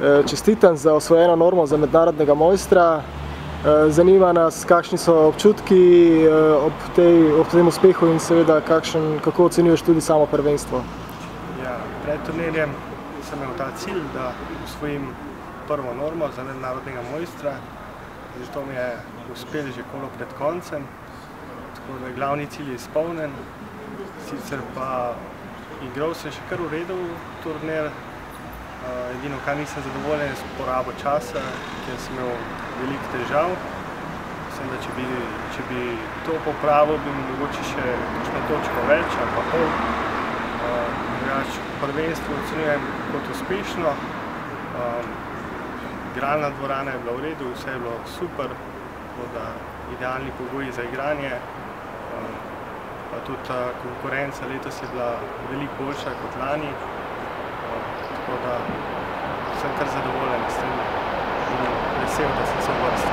Čestitam za osvojeno normo za mednarodnega mojstra. Zanima nas, kakšni so občutki ob tem uspehu in seveda kako ocenjuješ tudi samo prvenstvo. Ja, pred turnirjem sem imel ta cilj, da osvojim prvo normo za mednarodnega mojstra. Zato mi je uspel že kolo pred koncem, tako da je glavni cilj izpolnjen. Sicer pa igral sem še kar v redu turnir. Edino, kar nisem zadovoljen, je s porabo časa, ker sem imel veliko težav. Mislim, da če bi to popravil, bi mogoče še kakšno točko več ali pa pol. Prvenstvo ocenjujem kot uspešno. Igralna dvorana je bila v redu, vse je bilo super, tako da idealni pogoji za igranje. Pa tudi konkurenca letos je bila veliko boljša kot lani. Tako da sem kar zadovoljen s tem in vesel, da sem se uvrstil.